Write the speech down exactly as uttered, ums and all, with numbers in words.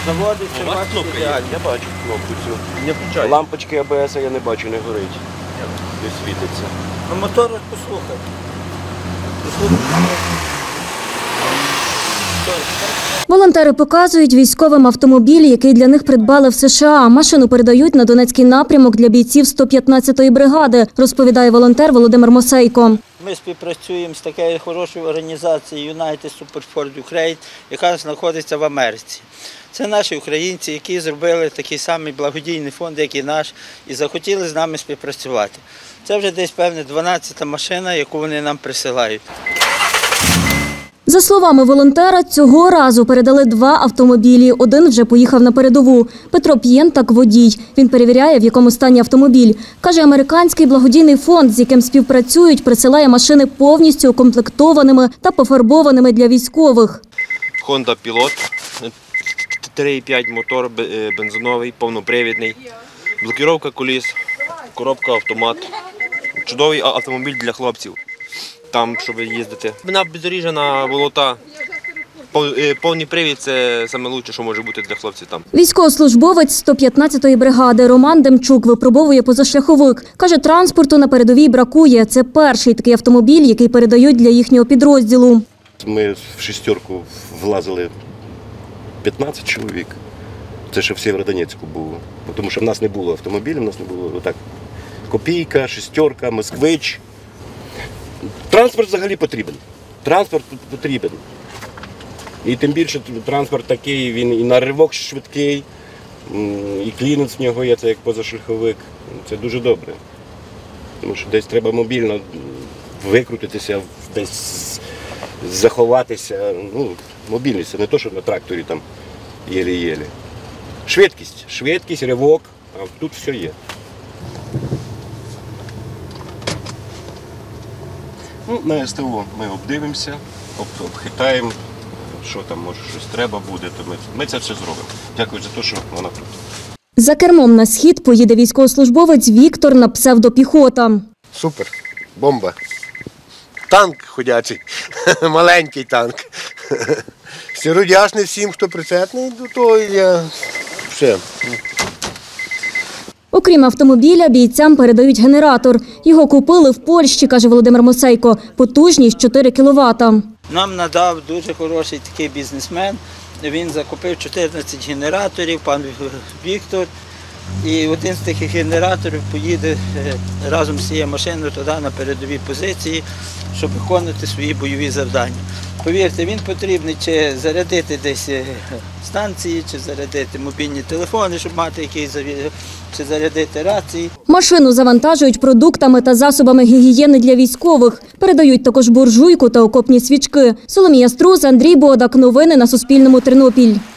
Заводиться, бачите, ідеально. Я бачу кнопку цю. Не включаю. Лампочки А Б С я не бачу, не горить. Не світиться. На моторах послухай. Послухай. Волонтери показують військовим автомобіль, який для них придбали в США. Машину передають на Донецький напрямок для бійців сто п'ятнадцятої бригади, розповідає волонтер Володимир Мосейко. Ми співпрацюємо з такою хорошою організацією United Support for Ukraine, яка знаходиться в Америці. Це наші українці, які зробили такий самий благодійний фонд, як і наш, і захотіли з нами співпрацювати. Це вже десь, певне, дванадцята машина, яку вони нам присилають. За словами волонтера, цього разу передали два автомобілі. Один вже поїхав на передову. Петро П'єнтак – водій. Він перевіряє, в якому стані автомобіль. Каже, американський благодійний фонд, з яким співпрацюють, присилає машини повністю укомплектованими та пофарбованими для військових. Honda Pilot, три і п'ять мотор бензиновий, повнопривідний, блокировка коліс, коробка автомат. Чудовий автомобіль для хлопців. Там, щоб їздити. На бездоріжжя, на болота. Повний привід – це найкраще, що може бути для хлопців там. Військовослужбовець сто п'ятнадцятої бригади Роман Демчук випробовує позашляховик. Каже, транспорту на передовій бракує. Це перший такий автомобіль, який передають для їхнього підрозділу. Ми в шістерку влазили п'ятнадцять чоловік. Це ще в Сєвєродонецьку було. Тому що в нас не було автомобілів, в нас не було отак. Копійка, шістерка, москвич. Транспорт взагалі потрібен. Транспорт потрібен. І тим більше транспорт такий, він і на ривок швидкий, і клінець в нього є, це як позашляховик. Це дуже добре. Тому що десь треба мобільно викрутитися, десь заховатися. Ну, мобільність, це не те, що на тракторі там єлі-єлі. Швидкість, швидкість, ривок, а тут все є. Ну, на С Т О ми обдивимося, обхитаємо, що там, може, щось треба буде, то ми, ми це все зробимо. Дякую за те, що вона тут. За кермом на схід поїде військовослужбовець Віктор на псевдопіхота. Супер, бомба. Танк ходячий, маленький танк. Щиро вдячний всім, хто причетний до того, я все. Окрім автомобіля, бійцям передають генератор. Його купили в Польщі, каже Володимир Мосейко. Потужність чотири кіловата. Нам надав дуже хороший такий бізнесмен. Він закупив чотирнадцять генераторів, пан Віктор. І один з таких генераторів поїде разом з цією машиною туди на передові позиції, щоб виконувати свої бойові завдання. Повірте, він потрібний чи зарядити десь станції, чи зарядити мобільні телефони, щоб мати якийсь, чи зарядити рації. Машину завантажують продуктами та засобами гігієни для військових. Передають також буржуйку та окопні свічки. Соломія Струс, Андрій Бодак. Новини на Суспільному. Тернопіль.